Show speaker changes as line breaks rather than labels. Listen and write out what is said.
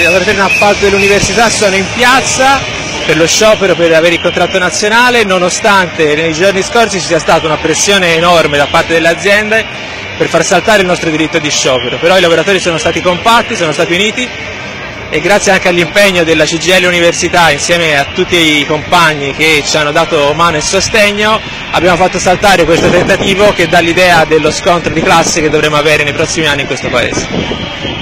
lavoratori in appalto dell'università sono in piazza per lo sciopero per avere il contratto nazionale, nonostante nei giorni scorsi ci sia stata una pressione enorme da parte delle aziende per far saltare il nostro diritto di sciopero. Però i lavoratori sono stati compatti, sono stati uniti e grazie anche all'impegno della CGIL Università insieme a tutti i compagni che ci hanno dato mano e sostegno abbiamo fatto saltare questo tentativo che dà l'idea dello scontro di classe che dovremo avere nei prossimi anni in questo Paese.